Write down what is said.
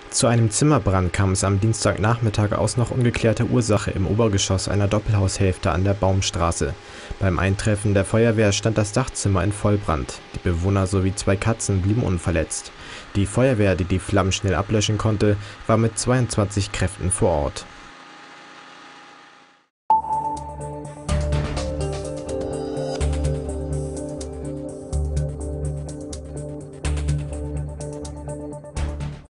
Zu einem Zimmerbrand kam es am Dienstagnachmittag aus noch ungeklärter Ursache im Obergeschoss einer Doppelhaushälfte an der Baumstraße. Beim Eintreffen der Feuerwehr stand das Dachzimmer in Vollbrand. Die Bewohner sowie 2 Katzen blieben unverletzt. Die Feuerwehr, die die Flammen schnell ablöschen konnte, war mit 22 Kräften vor Ort.